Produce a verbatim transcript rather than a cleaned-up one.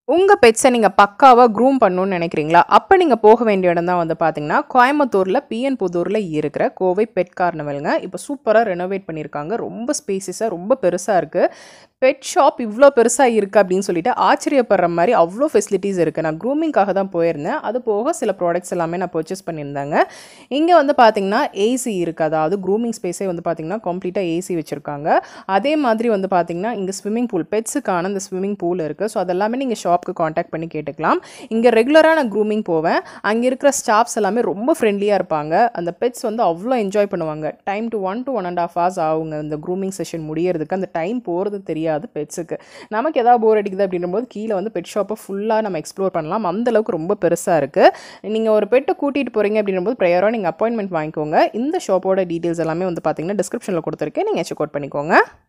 உங்க பெட்ஸை நீங்க பக்காவா க்ரூம் பண்ணணும்னு நினைக்கிறீங்களா? அப்ப நீங்க போக வேண்டிய இடம் தான் வந்து பார்த்தீங்கன்னா, கோயம்புத்தூர்ல பிஎன் புதூர்ல இருக்கிற கோவை பெட் கார்னிவல்ங்க. இப்போ சூப்பரா ரெனோவேட் பண்ணியிருக்காங்க. ரொம்ப ஸ்பேசியஸா, ரொம்ப பெருசா இருக்கு. பெட் ஷாப் இவ்ளோ பெருசா இருக்கு அப்படின்னு சொல்லிட்டு ஆச்சரியப்படுற மாரி அவ்ளோ ஃபெசிலிட்டீஸ் இருக்கு. நான் க்ரூமிங்காக தான் போயிருந்தேன். அது போக சில ப்ராடக்ட்ஸ் எல்லாமே நான் பர்ச்சேஸ் பண்ணியிருந்தேங்க. இங்க வந்து பார்த்தீங்கன்னா, ஏசி இருக்கு. அதாவது க்ரூமிங் ஸ்பேஸே வந்து பார்த்தீங்கன்னா, கம்ப்ளீட்டா ஏசி வச்சிருக்காங்க. அதே மாதிரி வந்து பார்த்தீங்கன்னா, இங்க ஸ்விம்மிங் பூல் பெட்ஸுக்கான இந்த ஸ்விம்மிங் பூல் இருக்கு. ஸோ அதெல்லாமே நீங்க ஷாப்க்கு கான்டாக்ட் பண்ணி கேட்டுக்கலாம். இங்க ரெகுலரா நான் க்ரூமிங் போவேன். அங்க இருக்கிற ஸ்டாஃப்ஸ் எல்லாமே ரொம்ப ஃப்ரெண்ட்லியா இருப்பாங்க. அந்த பெட்ஸ் வந்து அவ்ளோ என்ஜாய் பண்ணுவாங்க. Time to one to one and half hours ஆகுங்க இந்த க்ரூமிங் செஷன் முடியறதுக்கு. அந்த டைம் போறது தெரியாது பெட்ஸுக்கு. நமக்கு ஏதாவது போர் அடிக்குது அப்படின்னும்போது கீழே வந்து பெட் ஷாப்பை ஃபுல்லாக நம்ம எக்ஸ்ப்ளோர் பண்ணலாம். அந்த அளவுக்கு ரொம்ப பெருசாக இருக்குது. நீங்கள் ஒரு பெட்டை கூட்டிகிட்டு போகிறீங்க அப்படின்னும்போது ப்ரையராக நீங்கள் அப்பாயின்மெண்ட் வாங்கிக்கோங்க. இந்த ஷாப்போட டீட்டெயில்ஸ் எல்லாமே வந்து பார்த்தீங்கன்னா டிஸ்கிரிப்ஷனில் கொடுத்துருக்கேன். நீங்கள் செக் அவுட் பண்ணிக்கோங்க.